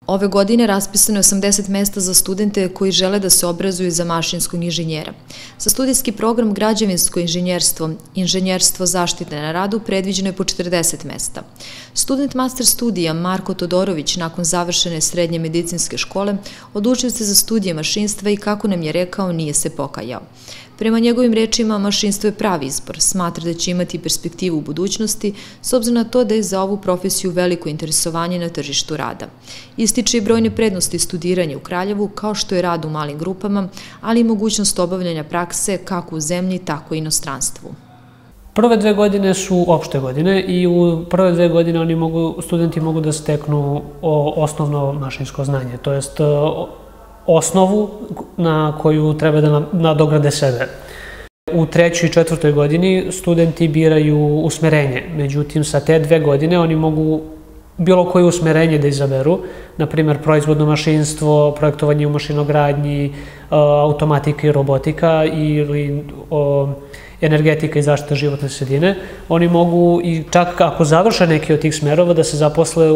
Ove godine raspisano je 80 mesta za studente koji žele da se obrazuju za mašinskog inženjera. Za studijski program građevinsko inženjerstvo, inženjerstvo zaštite na radu predviđeno je po 40 mesta. Student master studija Marko Todorović nakon završene srednje medicinske škole odlučio se za studije mašinstva i kako nam je rekao nije se pokajao. Prema njegovim rečima, mašinstvo je pravi izbor, smatra da će imati perspektivu u budućnosti, s obzirom na to da je za ovu profesiju veliko interesovanje na tržištu rada. Ističe i brojne prednosti studiranja u Kraljevu, kao što je rad u malim grupama, ali i mogućnost obavljanja prakse kako u zemlji, tako i inostranstvu. Prve 2 godine su opšte godine i u prve 2 godine studenti mogu da steknu osnovno mašinsko znanje, to jest osnovu na koju treba da nadograde sebe. U 3. i 4. godini studenti biraju usmerenje, međutim sa te 2 godine oni mogu bilo koje usmerenje da izaberu, na primjer proizvodno mašinstvo, projektovanje u mašinogradnji, automatika i robotika ili energetika i zaštita životne sredine. Oni mogu i čak ako završe neki od tih smerova da se zaposle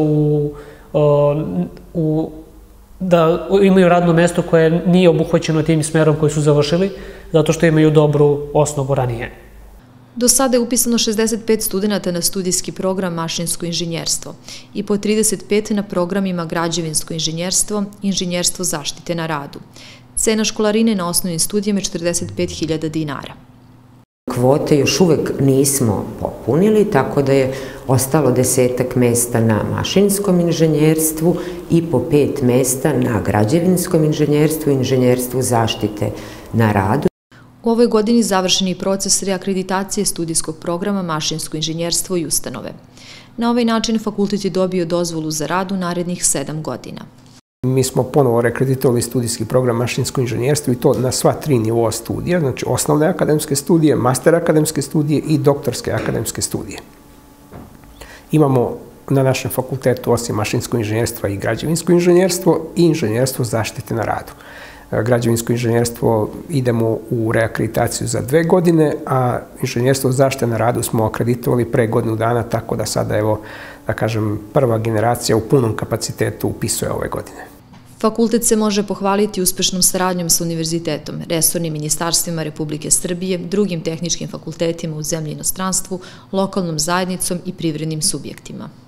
da imaju radno mesto koje nije obuhvaćeno tim smerom koji su završili, zato što imaju dobru osnovu ranije. Do sada je upisano 65 studenta na studijski program mašinsko inženjerstvo i po 35 na programima građevinsko inženjerstvo i inženjerstvo zaštite na radu. Cena školarine na osnovnim studijama je 45.000 dinara. Kvote još uvek nismo popunili, tako da je ostalo 10 mesta na mašinskom inženjerstvu i po 5 mesta na građevinskom inženjerstvu i inženjerstvu zaštite na radu. U ovoj godini završen je proces reakreditacije studijskog programa mašinsko inženjerstvo i ustanove. Na ovaj način fakultet je dobio dozvolu za rad u narednih 7 godina. Mi smo ponovo reakreditovali studijski program mašinsko inženjerstvo i to na sva 3 nivoa studija, znači osnovne akademske studije, master akademske studije i doktorske akademske studije. Imamo na našem fakultetu osim mašinsko inženjerstva i građevinsko inženjerstvo i inženjerstvo zaštite na radu. Građevinsko inženjerstvo idemo u reakreditaciju za 2 godine, a inženjerstvo zaštite na radu smo akreditovali pre godinu dana, tako da sada, evo, da kažem, prva generacija u punom kapacitetu upisuje ove godine. Fakultet se može pohvaliti uspešnom saradnjom sa univerzitetom, resornim ministarstvima Republike Srbije, drugim tehničkim fakultetima u zemlji i inostranstvu, lokalnom zajednicom i privrednim subjektima.